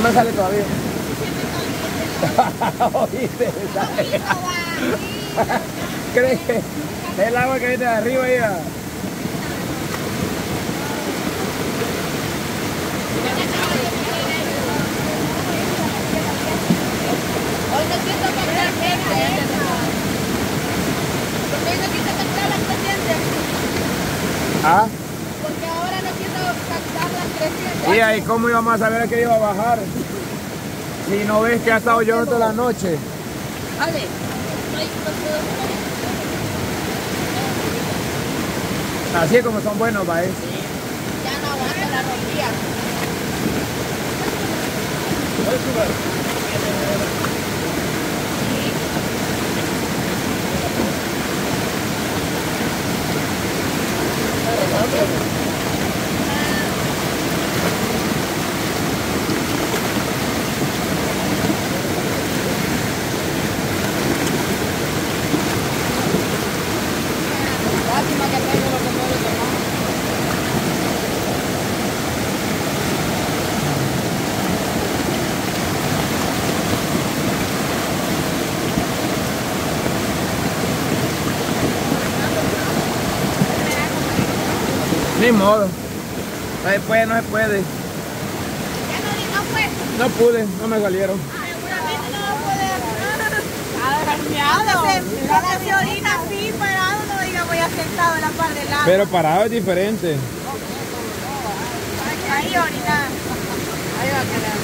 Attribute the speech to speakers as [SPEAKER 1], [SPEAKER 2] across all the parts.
[SPEAKER 1] me sale todavía. ¿Oíste? ¿Crees que el agua que viene de arriba ya?
[SPEAKER 2] Hoy no quiso comprar gente. Porque hoy no quiso captar las 300.
[SPEAKER 1] ¿Ah?
[SPEAKER 2] Porque ahora no quiso captar las 300.
[SPEAKER 1] ¿Y ahí cómo íbamos a saber que iba a bajar? Si no ves que ha estado lloviendo toda la noche.
[SPEAKER 2] Vale.
[SPEAKER 1] Así es como son buenos, va.
[SPEAKER 2] Ya no aguanta la rodilla. Lástima que traigo los colores de más.
[SPEAKER 1] Ni modo. No se puede, no se puede.
[SPEAKER 2] Ya no fue.
[SPEAKER 1] No pude, no me salieron.
[SPEAKER 2] Seguramente no va a poder. La señorita así parado, no diga voy a sentado en la par del lado.
[SPEAKER 1] Pero parado es diferente.
[SPEAKER 2] Ahí ahorita. Ahí va a quedar.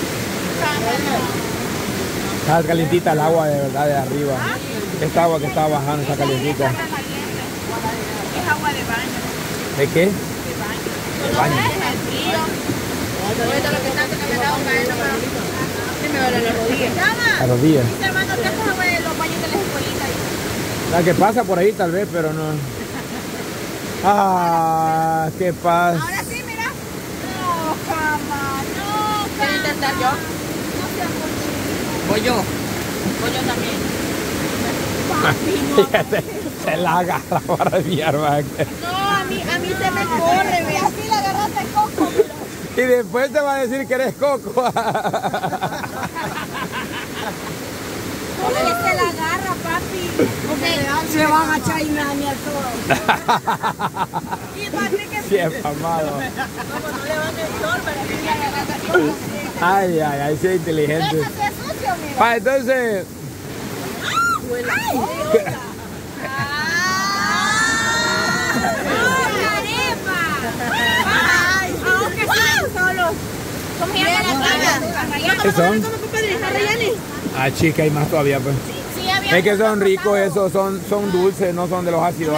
[SPEAKER 1] Está calientita el agua de verdad de arriba. Esta agua que está bajando está calientita.
[SPEAKER 2] Es agua de baño.
[SPEAKER 1] ¿De qué?
[SPEAKER 2] De baño.
[SPEAKER 1] Baño.
[SPEAKER 2] Es frío. Ahorita lo que tanto que me estaba cayendo, pero sí me duele la rodilla.
[SPEAKER 1] A los días.
[SPEAKER 2] Mis hermanos, ¿qué haces de los baños de las escuelitas?
[SPEAKER 1] La que pasa por ahí tal vez, pero no. Ah, qué paz.
[SPEAKER 2] Ahora sí, mira. No, jamás, no. ¿Quiero intentar yo? No seas cochino.
[SPEAKER 3] Voy yo.
[SPEAKER 2] Voy yo también.
[SPEAKER 1] Fíjate, se la agarra para enviar, va.
[SPEAKER 2] No, a mí se me corre, ve. Así la agarraste coco, mira.
[SPEAKER 1] Y después te va a decir que eres coco.
[SPEAKER 2] ¿Cómo que se la agarra, papi? Porque
[SPEAKER 3] Se van a echar y me daña el todo.
[SPEAKER 2] y papi que
[SPEAKER 1] Siempre amado.
[SPEAKER 2] como no le van a estorbar, así la agarra.
[SPEAKER 1] Ay, ay, ay, sí es inteligente.
[SPEAKER 2] Déjate sucio, mira.
[SPEAKER 1] Pa, entonces.
[SPEAKER 2] ¡Ay! ¿Cómo se llama la
[SPEAKER 1] ¿Qué son?
[SPEAKER 2] compadre? ¿Arrayanes?
[SPEAKER 1] Ah, chica, hay más todavía, pues.
[SPEAKER 2] Sí, había.
[SPEAKER 1] Es que son ricos esos, son dulces, no son de los ácidos.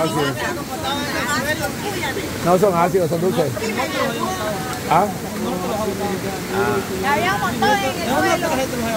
[SPEAKER 1] No son ácidos, son dulces. ¿Ah?
[SPEAKER 2] Había un montón en el suelo.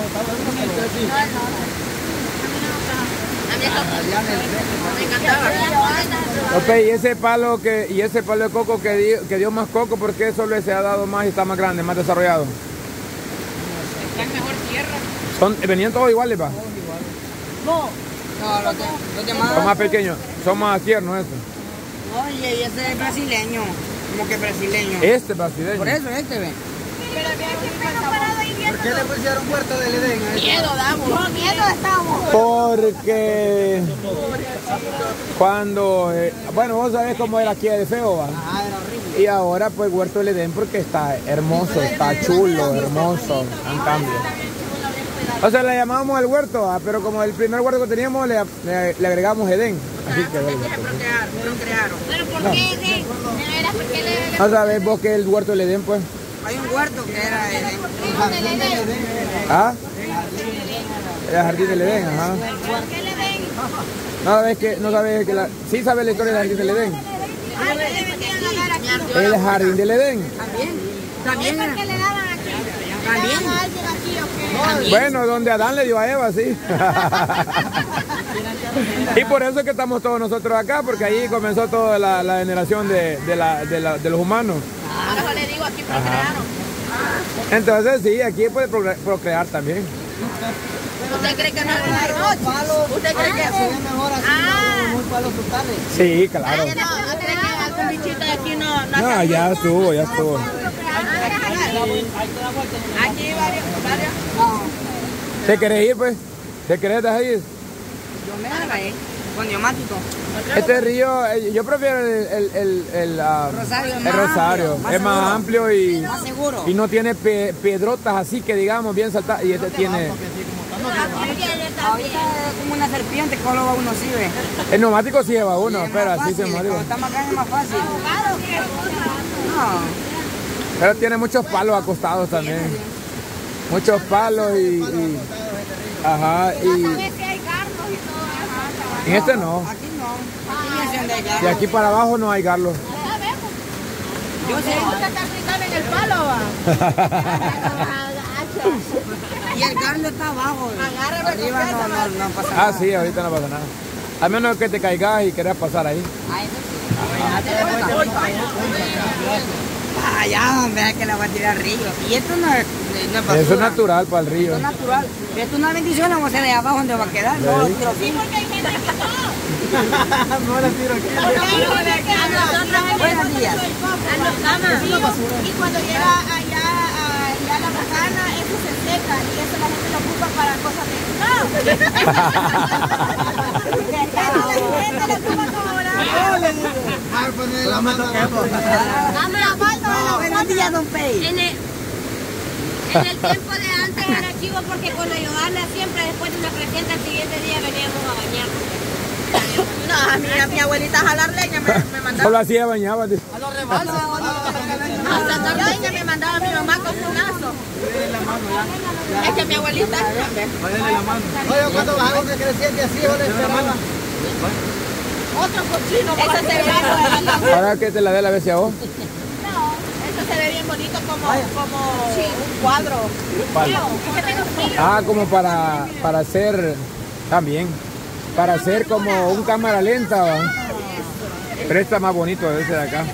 [SPEAKER 2] Me encantaba.
[SPEAKER 1] Ok, y ese palo de coco que dio más coco, ¿por qué solo se ha dado más y está más grande, más desarrollado?
[SPEAKER 2] Está en mejor tierra.
[SPEAKER 1] Venían todos iguales, va.
[SPEAKER 3] No, los demás.
[SPEAKER 1] Son más pequeños, son más tiernos estos.
[SPEAKER 3] Oye, y ese es brasileño. Como que brasileño.
[SPEAKER 1] Este brasileño.
[SPEAKER 3] Por eso, este ve.
[SPEAKER 2] Pero siempre nos parado ahí viendo.
[SPEAKER 4] ¿Por qué le pusieron Huerto del Edén a eso?
[SPEAKER 2] Miedo damos. Con miedo estamos.
[SPEAKER 1] Porque cuando, bueno, vos sabés cómo era aquí de feo, va.
[SPEAKER 4] Ah, era horrible.
[SPEAKER 1] Y ahora pues Huerto del Edén porque está hermoso, está chulo, hermoso, en cambio. O sea, le llamábamos el huerto, pero como el primer huerto que teníamos le agregamos Edén. Así que
[SPEAKER 3] Procrearon.
[SPEAKER 2] ¿Pero por qué Edén? ¿Era porque le
[SPEAKER 1] no sabés vos que es el huerto del Edén, pues.
[SPEAKER 3] Hay un huerto que era Edén.
[SPEAKER 2] del Edén?
[SPEAKER 1] ¿Ah? El jardín del Edén, ajá.
[SPEAKER 2] ¿Por qué le den?
[SPEAKER 1] No sabes que sí sabes la historia del jardín del Edén.
[SPEAKER 2] Ay, le vendían a dar aquí.
[SPEAKER 1] El jardín del Edén.
[SPEAKER 3] También.
[SPEAKER 2] ¿Por qué le daban aquí?
[SPEAKER 3] También.
[SPEAKER 2] ¿Le daban a alguien aquí o qué?
[SPEAKER 1] Bueno, donde Adán le dio a Eva, sí. Y por eso es que estamos todos nosotros acá, porque ahí comenzó toda la generación de los humanos.
[SPEAKER 2] Por eso le digo, aquí procrearon.
[SPEAKER 1] Entonces sí, aquí puede procrear también.
[SPEAKER 2] ¿Usted cree que no es verdad? ¿Usted cree que
[SPEAKER 4] Se ve mejor así, muy palos frutales.
[SPEAKER 1] Sí, claro.
[SPEAKER 2] no cree que algún bichito de aquí no
[SPEAKER 1] No, ya estuvo, ya estuvo.
[SPEAKER 2] procrear? Aquí varios.
[SPEAKER 1] ¿Te querés ir, pues? ¿Te querés dejar ir?
[SPEAKER 3] Yo me agarré con neumático.
[SPEAKER 1] Este río, yo prefiero el Rosario. Es más amplio y
[SPEAKER 3] Más seguro.
[SPEAKER 1] no tiene piedrotas así que digamos bien saltadas. Y este tiene...
[SPEAKER 3] Ahorita es como una serpiente que solo va uno sí ve.
[SPEAKER 1] El neumático sí lleva uno,
[SPEAKER 3] Es
[SPEAKER 1] pero
[SPEAKER 3] más
[SPEAKER 1] así se
[SPEAKER 3] fácil,
[SPEAKER 1] mueve.
[SPEAKER 3] cuando está más grande es más fácil. No.
[SPEAKER 1] Pero tiene muchos palos acostados también. Muchos palos y ajá, y en este no.
[SPEAKER 3] Aquí no. Aquí ni se anda de
[SPEAKER 1] Y
[SPEAKER 3] garro.
[SPEAKER 1] aquí para abajo no hay garlo.
[SPEAKER 3] Yo sé.
[SPEAKER 2] En el palo, va.
[SPEAKER 3] Y el garlo está abajo. Arriba no pasa nada.
[SPEAKER 1] Ah, sí, ahorita no pasa nada. A menos que te caigas y quieras pasar ahí.
[SPEAKER 3] Allá, vea que la va a tirar al río. Y esto no es basura.
[SPEAKER 1] Eso es natural para el río.
[SPEAKER 3] Esto es natural. Esto es una bendición, vamos a hacer de abajo donde va a quedar. No lo tiro aquí.
[SPEAKER 4] No la tiro aquí.
[SPEAKER 3] Buenos días.
[SPEAKER 2] Y cuando llega allá a la bajana, eso se seca y eso la gente lo ocupa para cosas de... ¡No! La gente lo ocupa como
[SPEAKER 3] Buenos días, don Pei.
[SPEAKER 5] En el tiempo de antes era chivo porque con la Johanna siempre después de una presenta al siguiente día veníamos a bañarnos.
[SPEAKER 2] No, a mi abuelita a jalar leña me mandaba.
[SPEAKER 1] Solo así de bañaba.
[SPEAKER 2] A jalar leña me mandaba mi mamá con un lazo. Es que mi abuelita...
[SPEAKER 4] Oye, cuando bajamos que creciente así, yo le esperaba.
[SPEAKER 2] Otro cochino. Eso se ve
[SPEAKER 1] Ahora que te la dé la vez a vos.
[SPEAKER 2] eso se ve bien bonito como un cuadro.
[SPEAKER 1] Ah, como para hacer también. Para hacer como un cámara lenta. ¿Va? Pero está más bonito ese de acá.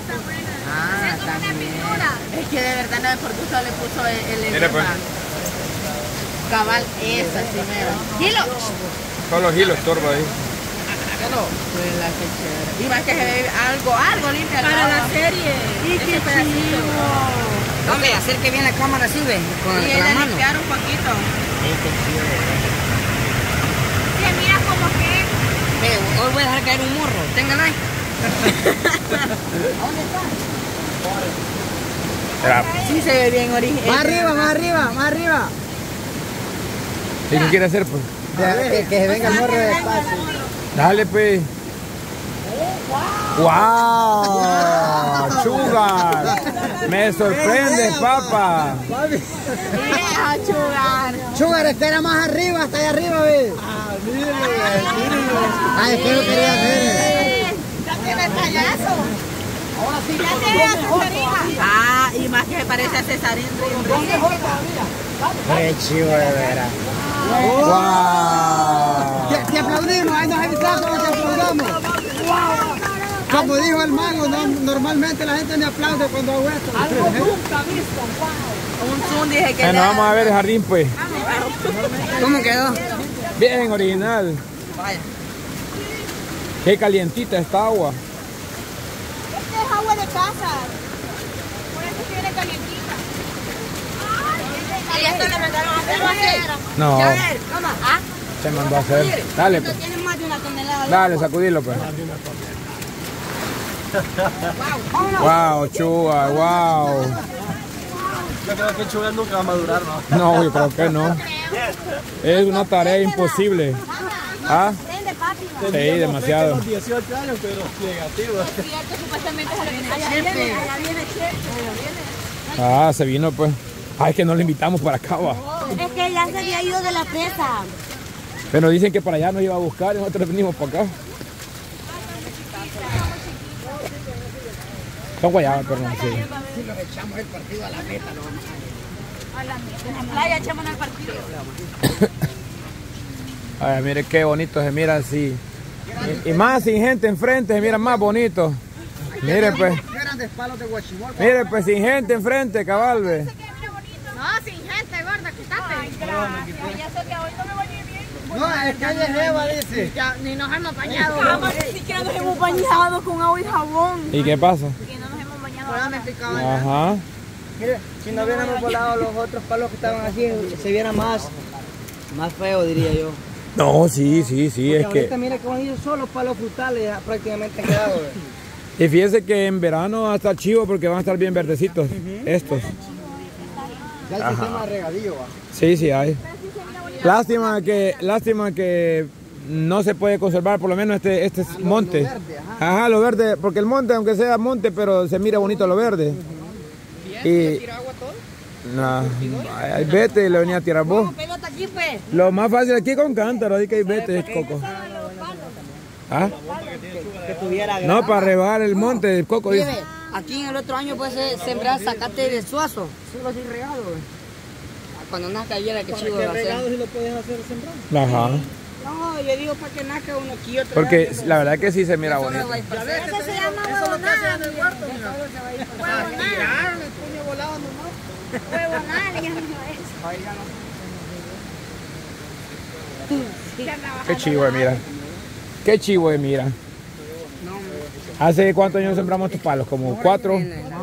[SPEAKER 2] Es que de verdad no es por gusto le puso el
[SPEAKER 1] Mira, pues.
[SPEAKER 2] cabal esa primero. ¡Hilo!
[SPEAKER 1] Todos los hilos turbo ahí.
[SPEAKER 2] Y más que se ve algo limpia.
[SPEAKER 5] Para la serie.
[SPEAKER 2] Ese pedacito.
[SPEAKER 3] Hombre, acerque bien la cámara así, ve. Con
[SPEAKER 2] Y
[SPEAKER 3] la
[SPEAKER 2] le
[SPEAKER 3] mano.
[SPEAKER 2] limpiar un poquito.
[SPEAKER 5] Se mira como que
[SPEAKER 3] Hoy voy a dejar caer un morro. Téngala ahí.
[SPEAKER 2] Sí se ve bien original.
[SPEAKER 4] Más arriba, más arriba, más arriba.
[SPEAKER 1] ¿Y qué quiere hacer, pues?
[SPEAKER 4] Que se venga el morro despacio.
[SPEAKER 1] Dale, pues. ¡Wow! ¡Sugar! ¡Me sorprende, papá!
[SPEAKER 2] Vieja, chugar.
[SPEAKER 4] Sugar, espera más arriba, hasta allá arriba, ve. Ay, es que lo quería hacer.
[SPEAKER 2] Ya tiene payaso. Ya tiene a Cesarina. Ah, y más que me parece a Cesarín.
[SPEAKER 4] Qué chivo, de veras.
[SPEAKER 1] ¡Wow!
[SPEAKER 4] Te aplaudimos, ahí nos avisamos que te aplaudamos. Como dijo el mago, normalmente la gente me aplaude cuando hago esto.
[SPEAKER 2] Un zoom dije que
[SPEAKER 1] Bueno, vamos a ver el jardín, pues.
[SPEAKER 3] ¿Cómo quedó?
[SPEAKER 1] Bien original.
[SPEAKER 3] Vaya.
[SPEAKER 1] Qué calientita esta agua.
[SPEAKER 2] Este es agua de casa. Por eso viene calientita. Y esto le mandaron a hacer macera.
[SPEAKER 1] No,
[SPEAKER 3] Ya ver, toma. Ah,
[SPEAKER 1] se mandó a hacer. Dale, pues.
[SPEAKER 3] tiene más de una tonelada. de
[SPEAKER 1] Dale,
[SPEAKER 3] agua.
[SPEAKER 1] sacudilo, pues. Wow, Chuga, wow.
[SPEAKER 4] Yo creo que Chuga nunca va a madurar, ¿no?
[SPEAKER 1] No, yo creo que no. Es una tarea imposible. ¿Ah? Sí, demasiado.
[SPEAKER 4] 18 años, pero negativo.
[SPEAKER 1] Ah, se vino, pues. Ay, que no le invitamos para acá, va.
[SPEAKER 5] es que ya se había ido de la presa.
[SPEAKER 1] Pero dicen que para allá nos iba a buscar y nosotros venimos para acá. Son guayabas, pero no, sí.
[SPEAKER 2] En la playa echamos al partido.
[SPEAKER 1] Ay, mire qué bonito se mira así. Y más sin gente enfrente, se mira más bonito. Mire, pues.
[SPEAKER 4] Grandes palos de guachimol.
[SPEAKER 1] Mire, pues sin gente enfrente, cabal, ve.
[SPEAKER 2] No, sin gente, gorda, quítate. Ya sé que hoy no me voy a ir bien.
[SPEAKER 4] No, es calle Jeva, dice.
[SPEAKER 2] Ya, ni nos hemos bañado.
[SPEAKER 5] Ni siquiera nos hemos bañado con agua y jabón.
[SPEAKER 1] ¿Y qué pasa?
[SPEAKER 5] Que no nos hemos bañado.
[SPEAKER 1] Ajá.
[SPEAKER 3] Mire, si no hubiéramos volado los otros palos que estaban así, se viera más feo, diría yo.
[SPEAKER 1] No, sí,
[SPEAKER 3] Porque
[SPEAKER 1] es
[SPEAKER 3] ahorita
[SPEAKER 1] que...
[SPEAKER 3] mira que van a ir solo los palos frutales ya prácticamente han quedado.
[SPEAKER 1] Y fíjese que en verano va a estar chivo porque van a estar bien verdecitos estos.
[SPEAKER 4] Ya el sistema de regadío va.
[SPEAKER 1] Sí, hay. Lástima que no se puede conservar, por lo menos este es monte.
[SPEAKER 4] Lo verde, ajá.
[SPEAKER 1] Lo verde, porque el monte, aunque sea monte, pero se mira bonito lo verde. Y
[SPEAKER 3] ¿Tira agua todo?
[SPEAKER 1] no, hay vete y le venía a tirar vos.
[SPEAKER 5] Pelota aquí, pues.
[SPEAKER 1] Lo más fácil aquí con cántaro, ahí que hay vete, coco. ¿Ah?
[SPEAKER 3] Que tuviera
[SPEAKER 1] No, para regar el monte, el coco.
[SPEAKER 3] Mire,
[SPEAKER 1] Dice.
[SPEAKER 3] aquí en el otro año puede sembrar zacate de suazo, solo sin regado. Cuando nazca ayer que chivo va a hacer.
[SPEAKER 4] Si lo puedes hacer sembrando.
[SPEAKER 1] Ajá.
[SPEAKER 3] No, yo digo para que nazca uno aquí y otro.
[SPEAKER 1] Porque la verdad que sí se mira bonito.
[SPEAKER 5] Eso se llama
[SPEAKER 4] Eso es lo que hacen en el
[SPEAKER 5] huevonal.
[SPEAKER 4] huerto, mira.
[SPEAKER 5] Huevonal.
[SPEAKER 4] Tiraron el puño volado nomás.
[SPEAKER 5] Huevonal, ya no es.
[SPEAKER 1] Qué chivo, mira. Qué chivo, mira. ¿Hace cuántos años sembramos estos palos? ¿Como 4?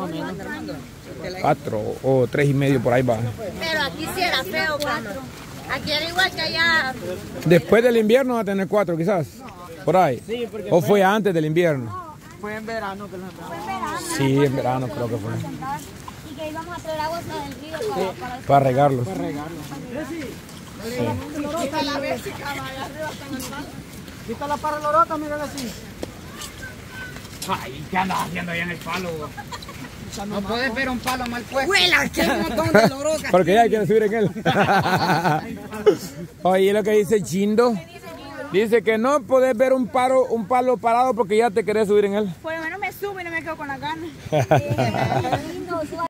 [SPEAKER 1] 4 o 3 y medio por ahí va.
[SPEAKER 5] Pero aquí sí era feo, cuando. Aquí era igual que allá.
[SPEAKER 1] Después del invierno va a tener 4 quizás. Por ahí. ¿O fue antes del invierno?
[SPEAKER 3] Fue en verano que lo sembramos.
[SPEAKER 1] Sí, en verano creo que fue.
[SPEAKER 5] Y que íbamos a traer agua hasta del río para
[SPEAKER 1] Para regarlos.
[SPEAKER 4] Quita la para lorota, mírala así.
[SPEAKER 1] Ay, ¿qué andas haciendo ahí en el palo?
[SPEAKER 3] No puedes ver un palo mal puesto. ¡Huela! ¡Qué montón de loroca!
[SPEAKER 1] Porque ya quiere subir en él. Oye, lo que dice Chindo. Dice que no podés ver un palo parado porque ya te querés subir en él.
[SPEAKER 2] Por lo menos me subo y no me quedo con las ganas.